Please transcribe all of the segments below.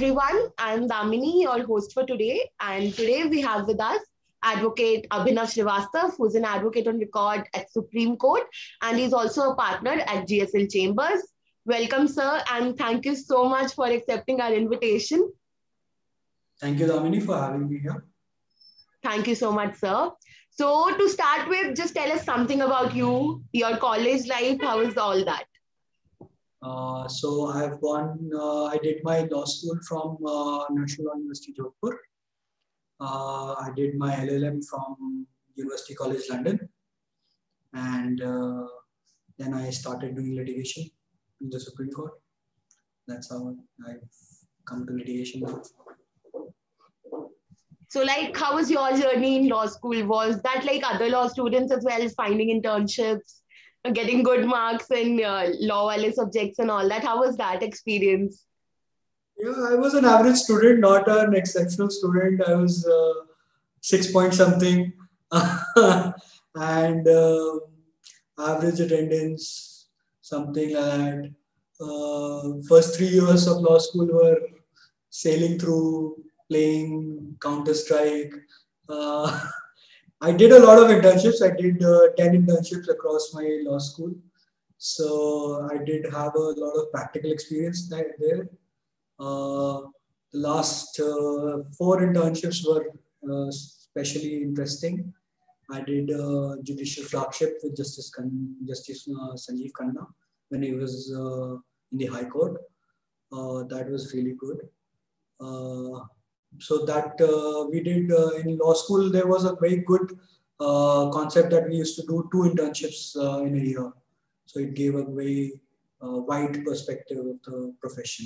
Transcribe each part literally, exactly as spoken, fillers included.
everyone. I'm Damini, your host for today. And today we have with us Advocate Abhinav Srivastav, who's an advocate on record at Supreme Court, and he's also a partner at G S L Chambers. Welcome, sir, and thank you so much for accepting our invitation. Thank you, Damini, for having me here. Thank you so much, sir. So, to start with, just tell us something about you, your college life, how is all that? Uh, so I've gone, uh, I did my law school from uh, National University Jodhpur. Uh, I did my L L M from University College London. And uh, then I started doing litigation in the Supreme Court. That's how I've come to litigation. So, like, how was your journey in law school? Was that like other law students as well, finding internships, getting good marks in uh, law L A subjects and all that? How was that experience? Yeah, I was an average student, not an exceptional student. I was uh, six point something and uh, average attendance, something like that. Uh, first three years of law school were sailing through, playing Counter Strike. Uh, I did a lot of internships. I did uh, ten internships across my law school. So I did have a lot of practical experience there. Uh, the last uh, four internships were uh, especially interesting. I did uh, judicial clerkship with Justice Khan, Justice uh, Sanjeev Khanna when he was uh, in the High Court. Uh, that was really good. Uh, so that uh, we did uh, in law school, there was a very good uh, concept that we used to do two internships uh, in a year. So it gave a very uh, wide perspective of the profession.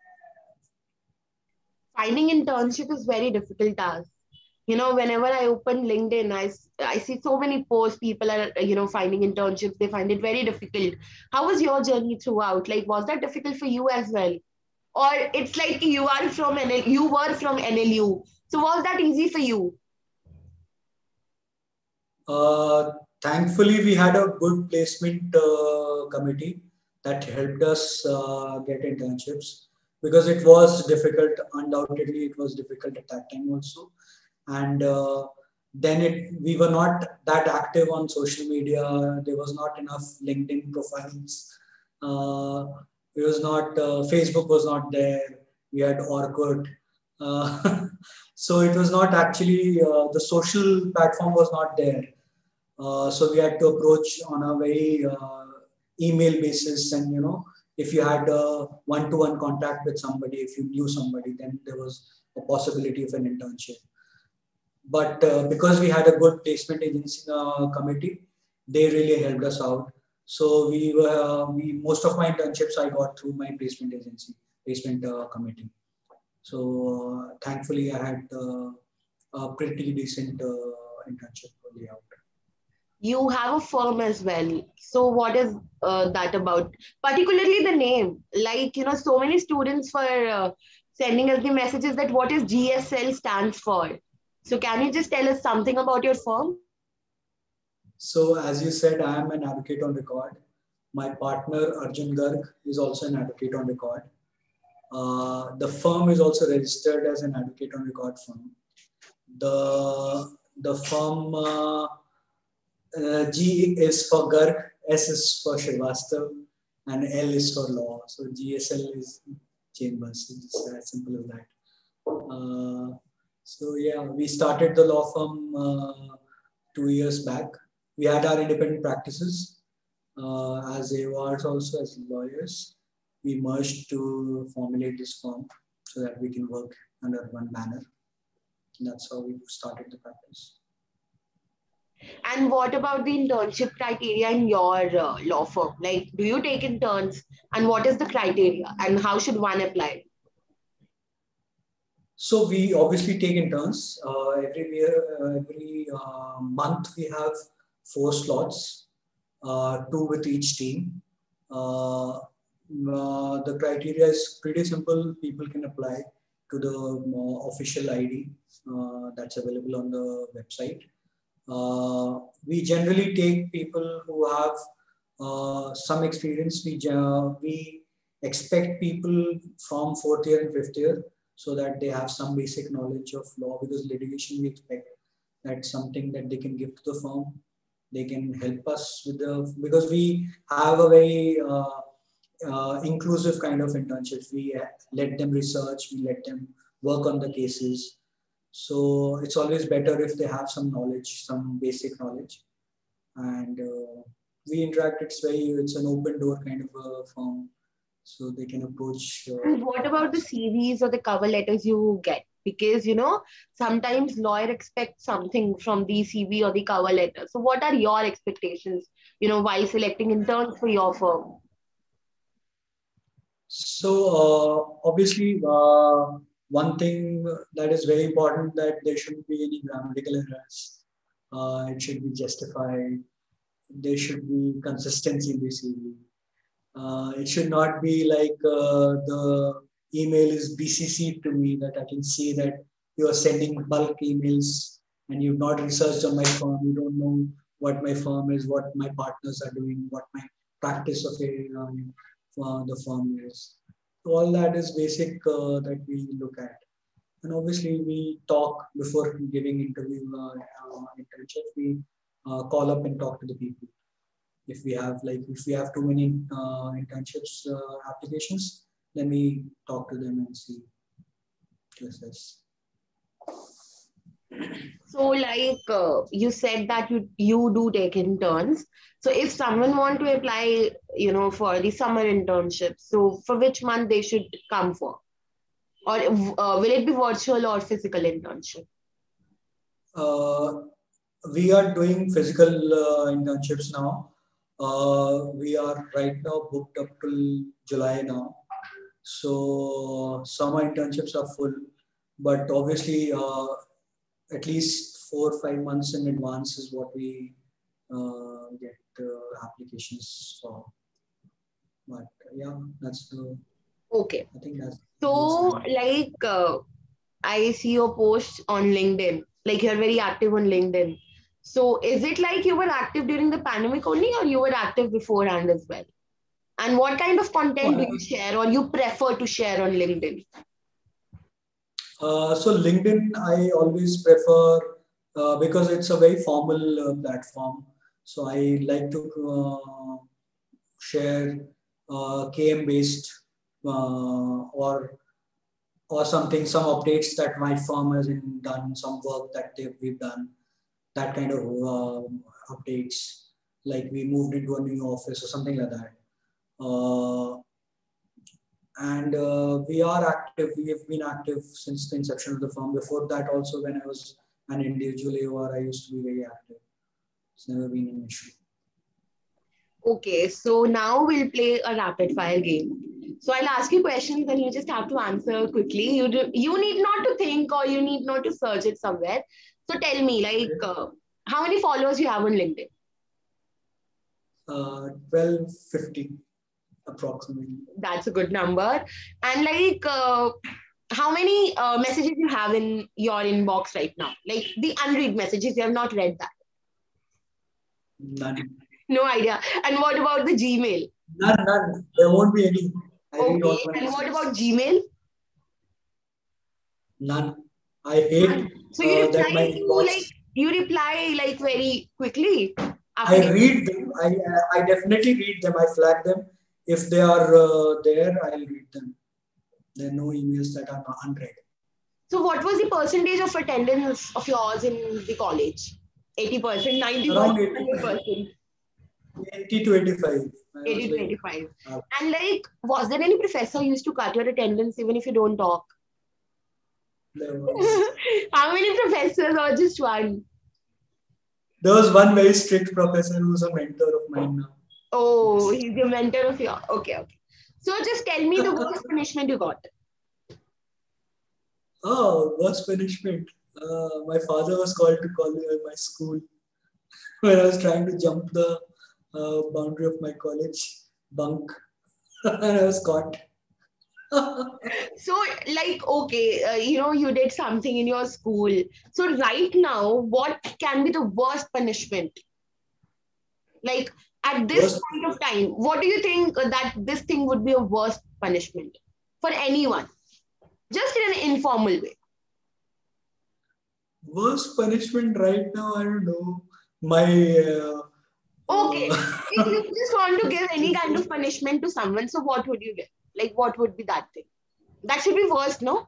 Finding internship is very difficult task. You know, whenever I open LinkedIn, I, I see so many posts, people are, you know, finding internships. They find it very difficult. How was your journey throughout? Like, was that difficult for you as well? Or it's like you are from N L, you were from N L U. So was that easy for you? Uh, thankfully, we had a good placement uh, committee that helped us uh, get internships because it was difficult. Undoubtedly, it was difficult at that time also. And uh, then it we were not that active on social media. There was not enough LinkedIn profiles. Uh, it was not uh, Facebook was not there. We had Orkut. Uh, so it was not actually uh, the social platform was not there. Uh, so we had to approach on a very uh, email basis, and you know, if you had a one-to-one contact with somebody, if you knew somebody, then there was a possibility of an internship. But uh, because we had a good placement agency uh, committee, they really helped us out. So we were uh, we most of my internships I got through my placement agency, placement uh, committee. So uh, thankfully, I had uh, a pretty decent uh, internship layout. You have a firm as well. So what is uh, that about? Particularly the name. Like, you know, so many students for uh, sending us the messages that what is G S L stands for. So can you just tell us something about your firm? So as you said, I am an advocate on record. My partner Arjun Garg is also an advocate on record. Uh, the firm is also registered as an advocate on record firm. The the firm uh, uh, G is for Garg, S is for Srivastav, and L is for law. So G S L is Chambers. It's as simple as that. Uh, so yeah, we started the law firm uh, two years back. We had our independent practices uh, as A O Rs also as lawyers. We merged to formulate this firm so that we can work under one banner. And that's how we started the practice. And what about the internship criteria in your uh, law firm? Like, do you take interns? And what is the criteria? And how should one apply? So we obviously take interns. Uh, every year, uh, every uh, month we have four slots, uh, two with each team. Uh, uh, the criteria is pretty simple. People can apply to the uh, official I D uh, that's available on the website. Uh, we generally take people who have uh, some experience. We, uh, we expect people from fourth year and fifth year so that they have some basic knowledge of law, because litigation we expect that's something that they can give to the firm. They can help us with the, because we have a very uh, uh, inclusive kind of internships. We let them research, we let them work on the cases. So it's always better if they have some knowledge, some basic knowledge. And uh, we interact, it's very, it's an open door kind of a firm. So they can approach. Uh, And what about the C Vs or the cover letters you get? Because, you know, sometimes lawyer expects something from the C V or the cover letter. So what are your expectations, you know, while selecting interns for your firm? So uh, obviously, uh, one thing that is very important, that there shouldn't be any grammatical errors. Uh, it should be justified. There should be consistency in the C V. Uh, it should not be like uh, the email is B C C to me, that I can see that you are sending bulk emails and you've not researched on my firm. You don't know what my firm is, what my partners are doing, what my practice of a, uh, the firm is. So all that is basic uh, that we look at. And obviously, we talk before giving interview uh, uh, internship. We uh, call up and talk to the people. If we have like if we have too many uh, internships uh, applications, then we talk to them and see this is. So like uh, you said that you you do take interns. So if someone want to apply, you know, for the summer internship, so for which month they should come for? Or uh, will it be virtual or physical internship? Uh, we are doing physical uh, internships now. Uh, we are right now booked up till July now. So summer internships are full, but obviously uh, at least four or five months in advance is what we uh, get uh, applications for. But yeah, that's the. Okay. I think that's. So like uh, I see your posts on LinkedIn. Like you're very active on LinkedIn. So is it like you were active during the pandemic only, or you were active beforehand as well? And what kind of content do you share or you prefer to share on LinkedIn? Uh, so LinkedIn, I always prefer uh, because it's a very formal uh, platform. So I like to uh, share uh, K M based uh, or or something, some updates that my firm has done, some work that they, we've done, that kind of uh, updates. Like we moved into a new office or something like that. Uh, and uh, we are active. We have been active since the inception of the firm. Before that, also when I was an individual A O R, I used to be very active. It's never been an issue. Okay, so now we'll play a rapid fire game. So I'll ask you questions and you just have to answer quickly. You do, you need not to think or you need not to search it somewhere. So tell me, like, uh, how many followers you have on LinkedIn? Uh, twelve fifty approximately. That's a good number. And like, uh, how many uh, messages you have in your inbox right now? Like the unread messages, you have not read that. None. No idea. And what about the Gmail? None, none. There won't be any. I okay. And what about Gmail? None. I hate so you uh, that my reply to inbox. like you reply like very quickly. I read them. I I definitely read them. I flag them. If they are uh, there, I'll read them. There are no emails that are unread. So what was the percentage of attendance of yours in the college? eighty percent, ninety percent, Around one hundred percent? eighty to eighty-five. eighty to eighty-five. Uh, and like, was there any professor who used to cut your attendance even if you don't talk? There was. How many professors or just one? There was one very strict professor who was a mentor of mine now. Oh, he's the mentor of yours. Okay, okay. So just tell me the worst punishment you got. Oh, worst punishment. Uh, my father was called to call me at my school when I was trying to jump the uh, boundary of my college bunk and I was caught. So like, okay, uh, you know, you did something in your school. So right now, what can be the worst punishment? Like at this worst point of time, what do you think that this thing would be a worst punishment for anyone? Just in an informal way. Worst punishment right now, I don't know. My uh, Okay, uh, if you just want to give any kind of punishment to someone, so what would you give? Like, what would be that thing? That should be worst, no?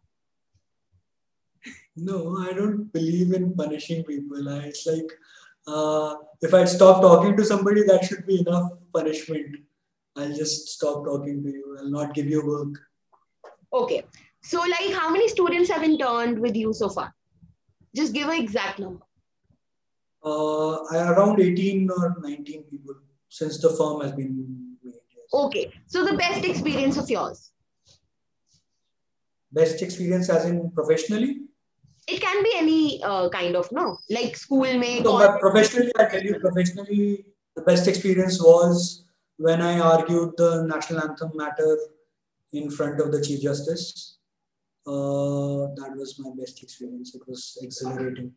no, I don't believe in punishing people. I, it's like uh, if I stop talking to somebody, that should be enough punishment. I'll just stop talking to you. I'll not give you work. Okay, so like, how many students have interned with you so far? Just give an exact number. Uh, I, around eighteen or nineteen people since the firm has been made. Yes. Okay, so the best experience of yours? Best experience as in professionally? It can be any uh, kind of, no? Like school mein, So, college. but professionally, I tell you, professionally, the best experience was when I argued the national anthem matter in front of the Chief Justice. Uh, that was my best experience. It was exhilarating.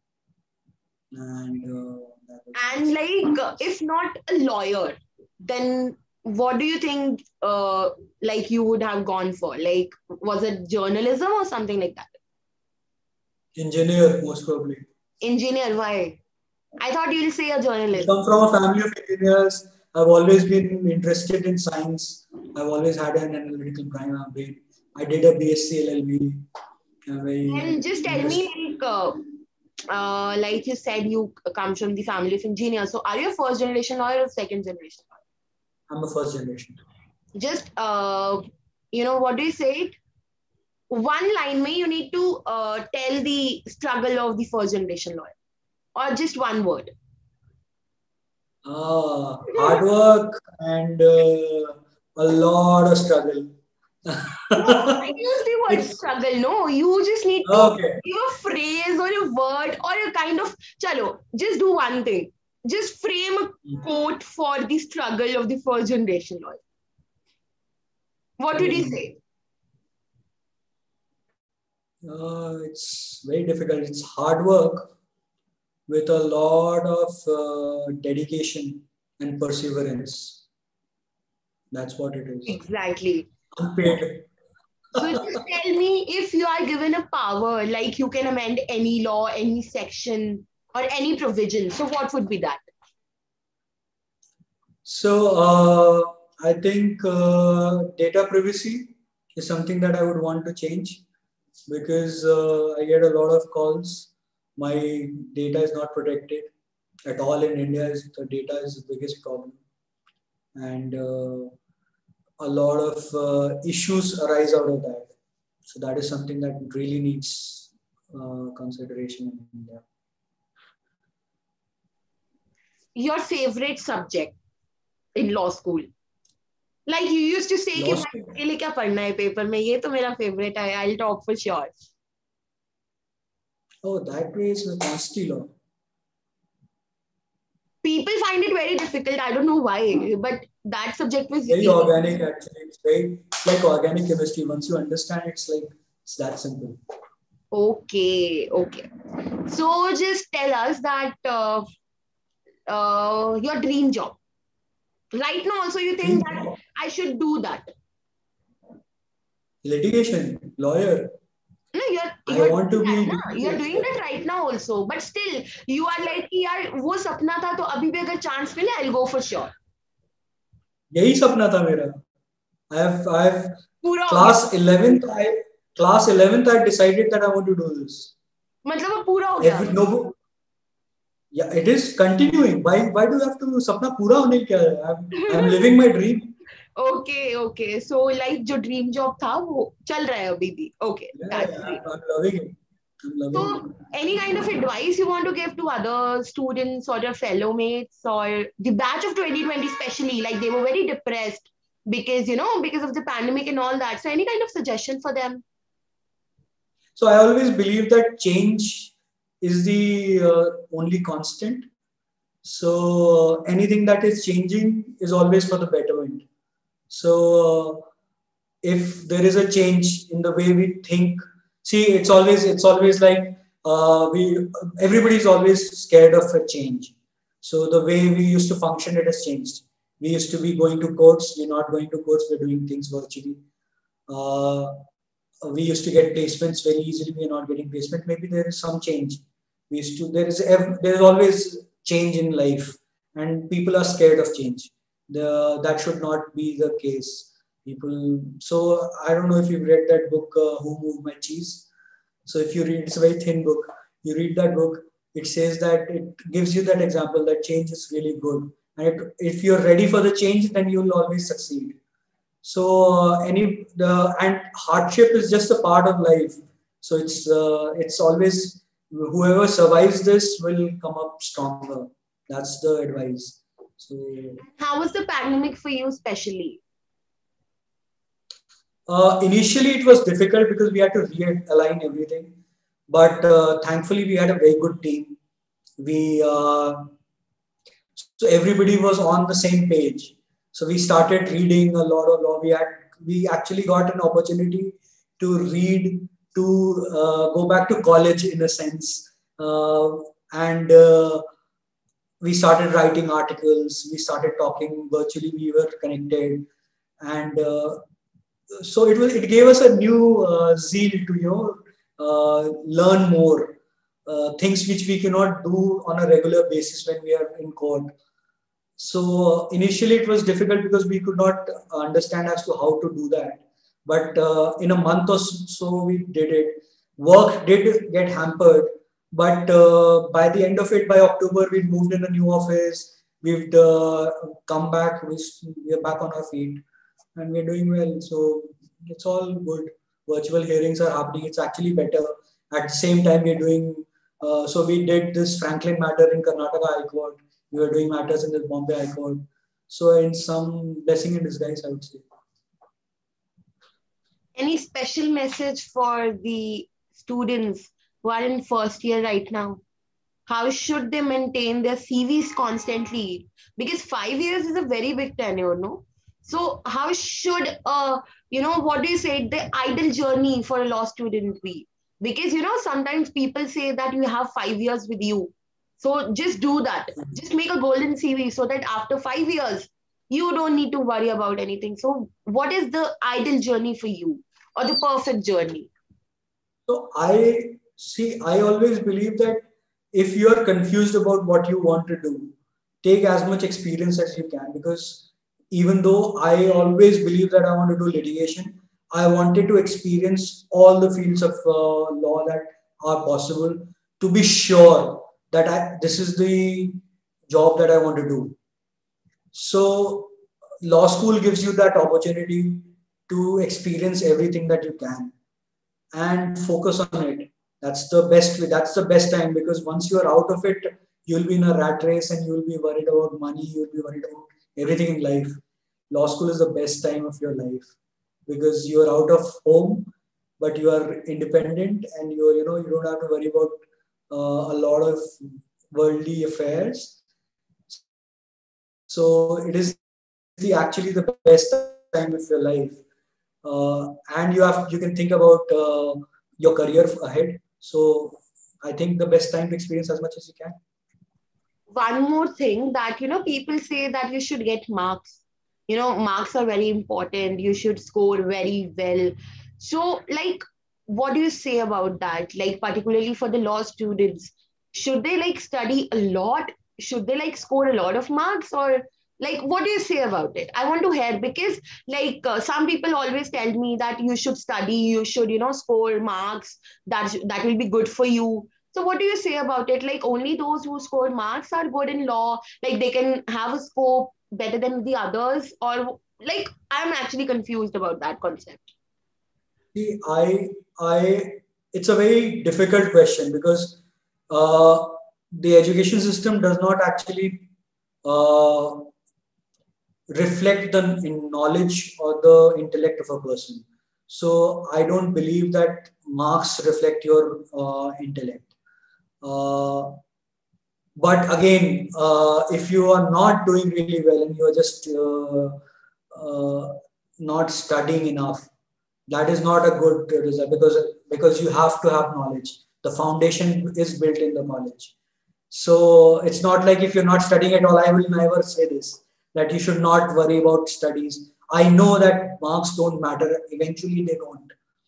And uh, that was And like, uh, if not a lawyer, then what do you think uh, like you would have gone for? Like, was it journalism or something like that? engineer, most probably. Engineer, why? I thought you'll say a I journalist. come from a family of engineers. I've always been interested in science. I've always had an analytical brain. I did a B S c L L B. I'm very And just tell interested. me, like, uh, uh, like you said, you come from the family of engineers. So, are you a first generation lawyer or second generation I'm a first generation. lawyer? Just, uh, you know, what do you say? One line, may you need to uh, tell the struggle of the first generation lawyer, or just one word. Ah, hard work and uh, a lot of struggle. No, I use the word It's struggle. No, you just need to okay. give a phrase or a word or a kind of, chalo, just do one thing. Just frame a quote for the struggle of the first generation lawyer. What would you Hmm. say? Uh, it's very difficult. It's hard work with a lot of uh, dedication and perseverance. That's what it is. Exactly. Unpaid. So just tell me, if you are given a power, like you can amend any law, any section, or any provision. So what would be that? So uh, I think uh, data privacy is something that I would want to change because uh, I get a lot of calls. My data is not protected at all in India. Is the data is the biggest problem, and uh, a lot of uh, issues arise out of that. So that is something that really needs uh, consideration in India. Your favorite subject in law school? Like you used to say कि Law भाई school. इसके लिए क्या पढ़ना है paper में ये तो मेरा फेवरेट है I'll top for sure. Oh, that way is the consti law. People find it very difficult. I don't know why, but that subject was Very easy. organic actually. It's very like organic chemistry. Once you understand, it's like it's that simple. Okay, okay. So just tell us that uh, uh, your dream job. Right now, also you think Dream that job. I should do that. Litigation, lawyer. No, you're I you're want doing to that be ना. You're doing litigator. that right now also. But still, you are like कि यार वो सपना था तो अभी भी अगर chance मिले, I'll go for sure. यही सपना था मेरा. I have I have पूरा हो गया. class eleventh. I class eleventh. I decided that I want to do this. मतलब वो पूरा हो गया. Every no. Yeah, it is continuing. Why why do you have to सपना पूरा होने क्या है? I'm I'm living my dream. Okay, okay. So like जो dream job था वो चल रहा है अभी भी. Okay, Yeah, that's yeah, great. I'm, I'm loving it. I'm loving it. So any kind of advice you want to give to other students or your fellow mates or the batch of twenty twenty especially, like they were very depressed because, you know, because of the pandemic and all that. So any kind of suggestion for them? So I always believe that change is the uh, only constant. So anything that is changing is always for the betterment. So uh, if there is a change in the way we think, see, it's always it's always like uh, we everybody is always scared of a change. So the way we used to function, it has changed. We used to be going to courts. We're not going to courts. We're doing things virtually. Uh, we used to get placements very easily. We are not getting placement. Maybe there is some change. We used to. There is ev- there is always change in life, and people are scared of change. The that should not be the case. People. So I don't know if you've read that book, uh, Who Moved My Cheese. So if you read, it's a very thin book. You read that book, it says that it gives you that example that change is really good, and it, if you're ready for the change, then you'll always succeed. So uh, any the and hardship is just a part of life. So it's uh, it's always whoever survives this will come up stronger. That's the advice. So How was the pandemic for you, especially? uh, initially it was difficult because we had to realign everything, but uh, thankfully we had a very good team. We uh, so everybody was on the same page. So we started reading a lot of law. We had we actually got an opportunity to read, to uh, go back to college in a sense, uh, and uh, we started writing articles. We started talking virtually. We were connected, and uh, so it was. It gave us a new uh, zeal to you know uh, learn more uh, things which we cannot do on a regular basis when we are in court. So initially it was difficult because we could not understand as to how to do that. But uh, in a month or so we did it. Work did get hampered, but uh, by the end of it, by October, we moved in a new office. We've uh, come back. We, we are back on our feet, and we're doing well. So it's all good. Virtual hearings are happening. It's actually better. At the same time, we're doing. Uh, so we did this Franklin matter in Karnataka High Court. We were doing matters in the Bombay High Court. So in some blessing in disguise, I would say. Any special message for the students who are in first year right now? How should they maintain their C Vs constantly? Because five years is a very big tenure, no? So how should uh you know what do you say the ideal journey for a law student be? Because you know sometimes people say that you have five years with you. So just do that. Just make a golden C V so that after five years you don't need to worry about anything. So what is the ideal journey for you or the perfect journey? So I see, I always believe that if you are confused about what you want to do, take as much experience as you can. Because even though I always believe that I want to do litigation, I wanted to experience all the fields of uh, law that are possible to be sure that I, this is the job that I want to do. So, law school gives you that opportunity to experience everything that you can and focus on it. That's the best way. That's the best time because once you are out of it, you'll be in a rat race and you'll be worried about money. You'll be worried about everything in life. Law school is the best time of your life because you are out of home, but you are independent and you are, you know, you don't have to worry about uh, a lot of worldly affairs. So it is the actually the best time of your life. Uh, and you have you can think about uh, your career ahead. So I think the best time to experience as much as you can. One more thing that you know people say that you should get marks, you know marks are very important, you should score very well. So like what do you say about that, like particularly for the law students? Should they like study a lot? Should they like score a lot of marks? Or like what do you say about it? I want to hear, because like uh, some people always tell me that you should study, you should you know score marks, that that will be good for you. So what do you say about it? Like only those who score marks are good in law, like they can have a scope better than the others, or like I'm actually confused about that concept. See, I, I, it's a very difficult question because uh, the education system does not actually uh, reflect the knowledge or the intellect of a person. So I don't believe that marks reflect your uh, intellect. Uh, but again, uh, if you are not doing really well and you are just uh, uh, not studying enough, that is not a good result because because you have to have knowledge. The foundation is built in the knowledge. So it's not like if you're not studying at all. I will never say this that you should not worry about studies. I know that marks don't matter. Eventually, they don't.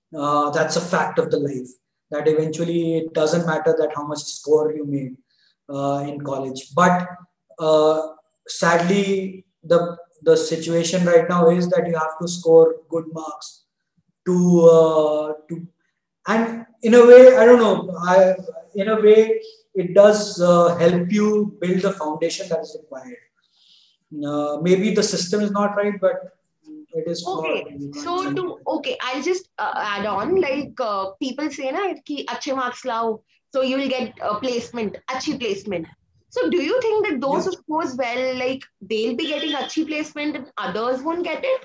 Uh, that's a fact of the life. That eventually it doesn't matter that how much score you made uh, in college. But uh, sadly, the the situation right now is that you have to score good marks to uh, to and in a way I don't know I in a way it does uh, help you build the foundation that is required. Uh, maybe the system is not right, but it is flawed. Okay, You can't so change to it. okay, I'll just uh, add on like uh, people say na कि अच्छे marks lao, so you will get a placement, अच्छी placement. So do you think that those Yeah, who scores well, like they'll be getting अच्छी placement and others won't get it?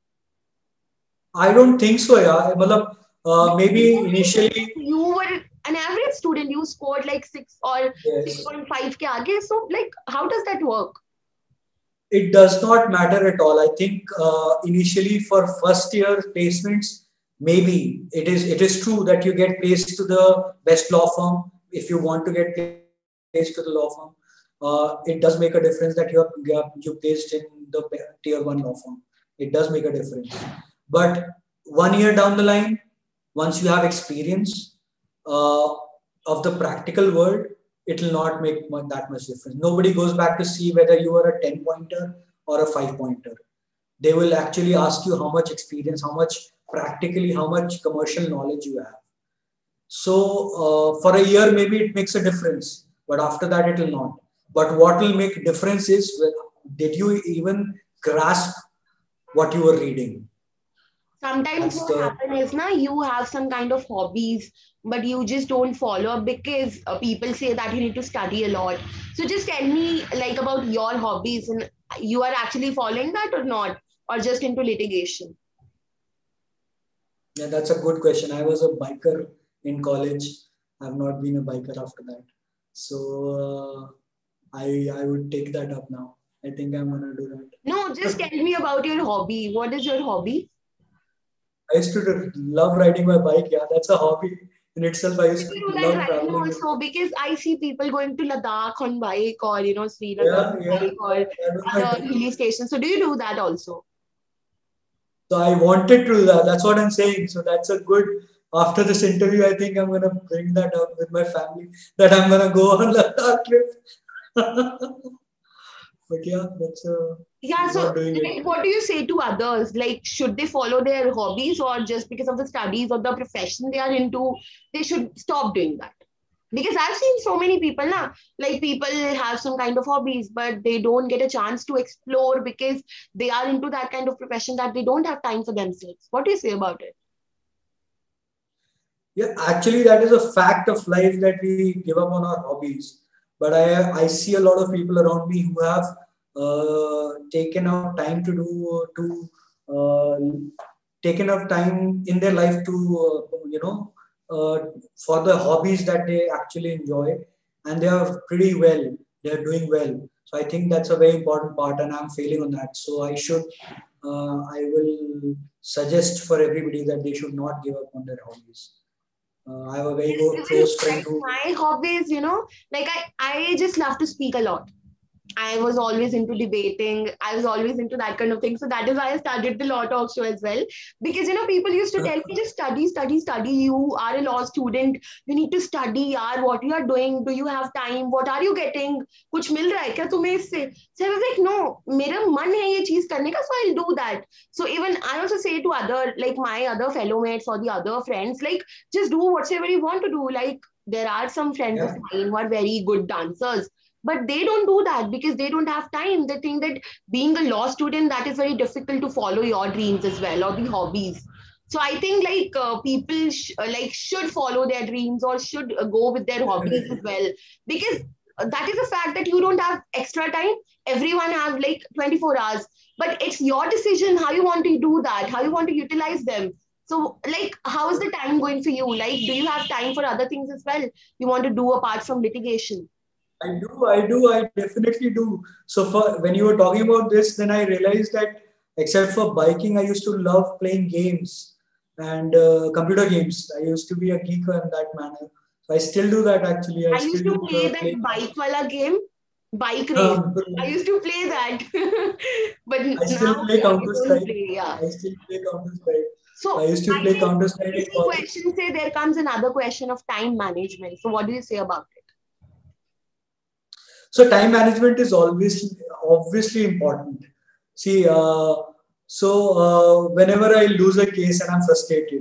I don't think so. Yeah, मतलब, uh, Because you maybe already said initially, that you were an average student, you scored like six or yes, six point five ke aage. So like, how does that work? it does not matter at all. I think uh, initially for first year placements, maybe it is it is true that you get placed to the best law firm if you want to get placed to the law firm. Uh, it does make a difference that you are you are you placed in the tier one law firm. It does make a difference. But one year down the line, once you have experience uh, of the practical world, it will not make mu- that much difference. Nobody goes back to see whether you are a ten pointer or a five pointer. They will actually ask you how much experience, how much practically, how much commercial knowledge you have. So uh, for a year, maybe it makes a difference, but after that, it will not. But what will make difference is when- did you even grasp what you were reading? Sometimes That's what the happen is na you have some kind of hobbies, but you just don't follow up because uh, people say that you need to study a lot. So just tell me like about your hobbies and you are actually following that or not, or just into litigation. yeah, that's a good question. I was a biker in college. I've not been a biker after that. So uh, I I would take that up now. I think I'm gonna do that. No, just tell me about your hobby. What is your hobby? I used to do- love riding my bike. Yeah, that's a hobby in itself. I used You to do that love right now traveling. also because I see people going to Ladakh on bike or you know Srinagar Yeah, on yeah, bike or that was my other dream. hilly stations. So do you do that also? So I wanted to do that. That's what I'm saying. So that's a good. After this interview, I think I'm gonna bring that up with my family that I'm gonna go on Ladakh trip. But yeah, that's uh, Yeah, so not doing it. like, what do you say to others? Like, should they follow their hobbies or just because of the studies or the profession they are into, they should stop doing that? Because I've seen so many people now, like people have some kind of hobbies, but they don't get a chance to explore because they are into that kind of profession that they don't have time for themselves. What do you say about it? Yeah, actually, that is a fact of life that we give up on our hobbies. But I I see a lot of people around me who have uh, taken out time to do to uh, taken up time in their life to uh, you know uh, for the hobbies that they actually enjoy, and they are pretty well. They are doing well. So I think that's a very important part, and I'm failing on that. So I should uh, I will suggest for everybody that they should not give up on their hobbies. Uh, I have a very Yes, good even close friend like who, my hobbies, you know, like I, I just love to speak a lot. I was always into debating. I was always into that kind of thing. So that is why I started the law talk show as well. Because you know, people used to tell me just study, study, study. You are a law student. You need to study. Yaar, what you are doing? Do you have time? What are you getting? कुछ मिल रहा है क्या तुम्हें इससे? So I was like, no, मेरा मन है ये चीज करने का, so I'll do that. So even I also say to other, like my other fellow mates or the other friends, like just do whatever you want to do. Like there are some friends of yeah, mine who are very good dancers, but they don't do that because they don't have time. They think that being a law student, that is very difficult to follow your dreams as well or the hobbies. So I think like uh, people sh- uh, like should follow their dreams or should uh, go with their hobbies as definitely. well, because uh, that is a fact that you don't have extra time. Everyone have like twenty-four hours, but it's your decision how you want to do that, how you want to utilize them. So like how is the time going for you? Like do you have time for other things as well you want to do apart from litigation? I do, I do, I definitely do. So for when you were talking about this, then I realized that except for biking, I used to love playing games and uh, computer games. I used to be a geek in that manner. So I still do that actually. I I used still to do play uh, that play. bike wala game, bike race. Um, I used to play that, but I still now play I Counter don't Strike. play. Yeah. I still play Counter Strike. So I used to I play think Counter Strike in basic college. question say there comes another question of time management. So what do you say about it? So time management is always obviously important. See, uh, so uh, whenever I lose a case and I'm frustrated,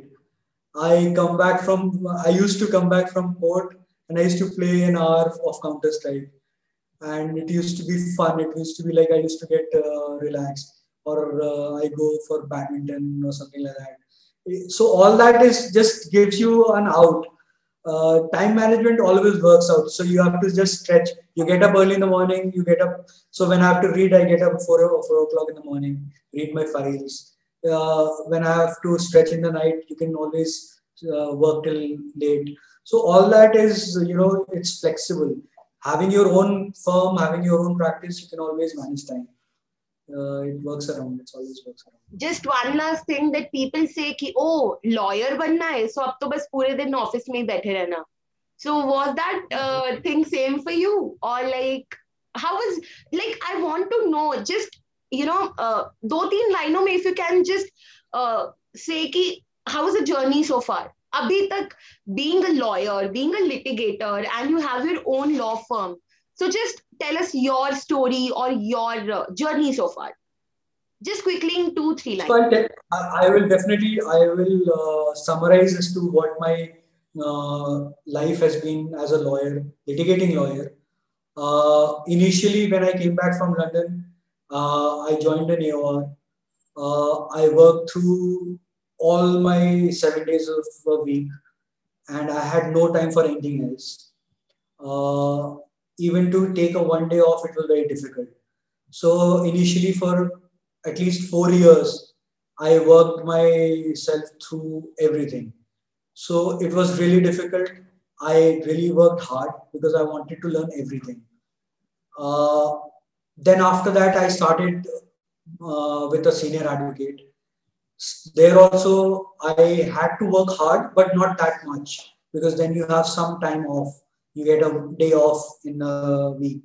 I come back from. I used to come back from court and I used to play an hour of Counter Strike, and it used to be fun. It used to be like I used to get uh, relaxed, or uh, I go for badminton or something like that. So all that is just gives you an out. Uh, time management always works out. So you have to just stretch. You get up early in the morning. You get up. So when I have to read, I get up four or four o'clock in the morning. Read my files. Uh, when I have to stretch in the night, you can always uh, work till late. So all that is, you know, it's flexible. Having your own firm, having your own practice, you can always manage time. Uh, it works around. It always works around. Just one last thing that people say कि oh lawyer बनना है so अब तो बस पूरे दिन office में ही बैठे रहना. So was that uh, thing same for you or like how was like I want to know just you know uh, दो तीन लाइनों में if you can just uh, say कि how was the journey so far? अभी तक being a lawyer, being a litigator and you have your own law firm. So just tell us your story or your uh, journey so far. Just quickly in two, three So lines. I'll te- I I will definitely I will uh, summarize as to what my uh, life has been as a lawyer, litigating lawyer. Uh, initially, when I came back from London, uh, I joined an A O R. Uh, I worked through all my seven days of a week, and I had no time for anything else. Uh, Even to take a one day off, it was very difficult. So initially, for at least four years, I worked myself through everything. So it was really difficult. I really worked hard because I wanted to learn everything. Uh, then after that, I started uh, with a senior advocate. There also, I had to work hard, but not that much because then you have some time off. You get a day off in a week.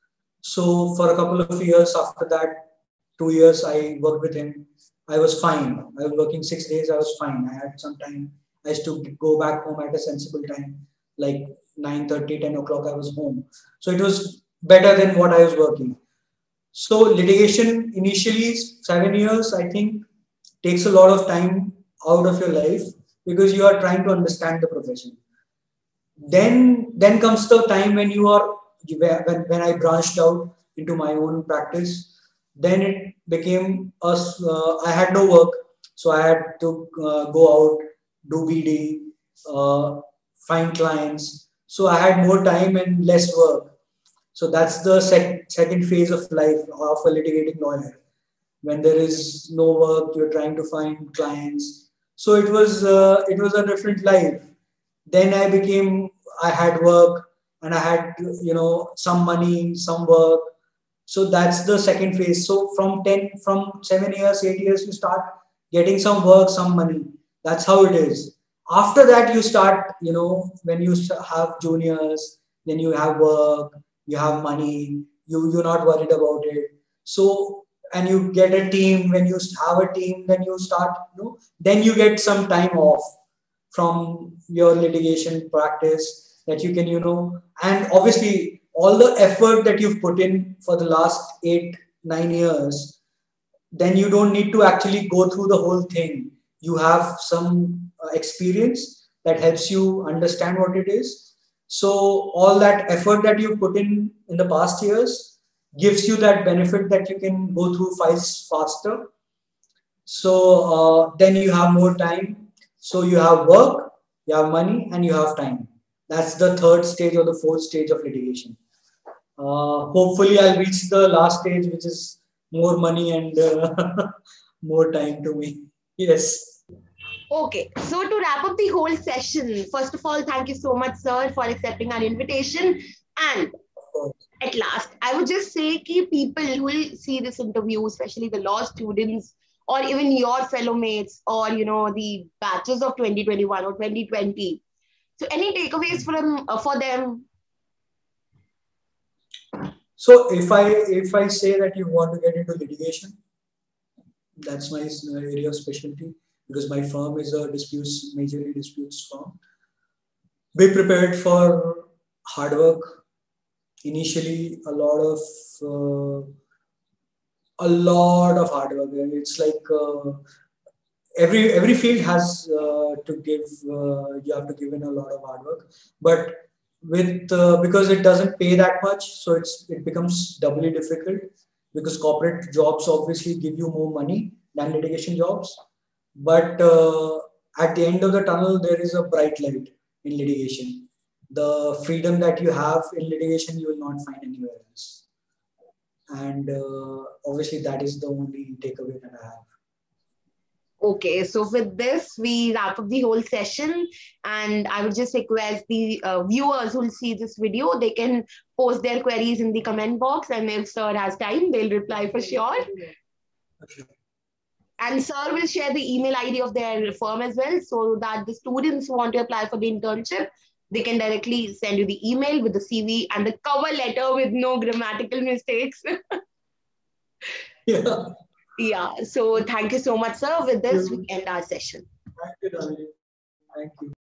So for a couple of years after that, two years, I worked with him. I was fine. I was working six days. I was fine. I had some time. I used to go back home at a sensible time, like nine thirty, ten o'clock, I was home. So it was better than what I was working. So litigation initially, seven years, I think, takes a lot of time out of your life because you are trying to understand the profession. Then, then comes the time when you are when, when I branched out into my own practice. Then it became us. Uh, I had no work, so I had to uh, go out, do B D, uh, find clients. So I had more time and less work. So that's the sec- second phase of life of a litigating lawyer. When there is no work, you're trying to find clients. So it was uh, it was a different life. Then I became I had work and I had you know some money, some work. So that's the second phase. So from ten, from seven years, eight years, you start getting some work, some money. That's how it is. After that, you start, you know, when you have juniors, then you have work, you have money, you, you're not worried about it. So, and you get a team. When you have a team, then you start, you know, then you get some time off from your litigation practice that you can, you know, and obviously all the effort that you've put in for the last eight, nine years, then you don't need to actually go through the whole thing. You have some uh, experience that helps you understand what it is. So all that effort that you've put in in the past years gives you that benefit that you can go through files faster. So uh, then you have more time. So you have work, you have money, and you have time. That's the third stage or the fourth stage of litigation. Uh, hopefully, I'll reach the last stage, which is more money and uh, more time to me. Yes. Okay, so to wrap up the whole session, first of all, thank you so much, sir, for accepting our invitation. And at last, I would just say कि people who will see this interview, especially the law students or even your fellow mates or you know the batches of twenty twenty-one or twenty twenty. So any takeaways from uh, for them? So if I if I say that you want to get into litigation, that's my area of specialty. because my firm is a disputes, majorly disputes firm. Be prepared for hard work. Initially, a lot of uh, a lot of hard work. It's like uh, every every field has uh, to give. Uh, you have to give in a lot of hard work, but with uh, because it doesn't pay that much, so it's it becomes doubly difficult because corporate jobs obviously give you more money than litigation jobs. But uh, at the end of the tunnel, there is a bright light in litigation. The freedom that you have in litigation, you will not find anywhere else. And uh, obviously, that is the only takeaway that I have. Okay, so with this, we wrap up the whole session, and I would just request the uh, viewers who will see this video, they can post their queries in the comment box, and if sir has time, they'll reply for sure. Okay. And sir will share the email I D of their firm as well, so that the students who want to apply for the internship, they can directly send you the email with the C V and the cover letter with no grammatical mistakes. Yeah. Yeah, so thank you so much, sir. With Thank this, we you. end our session. Thank you, darling. Thank you.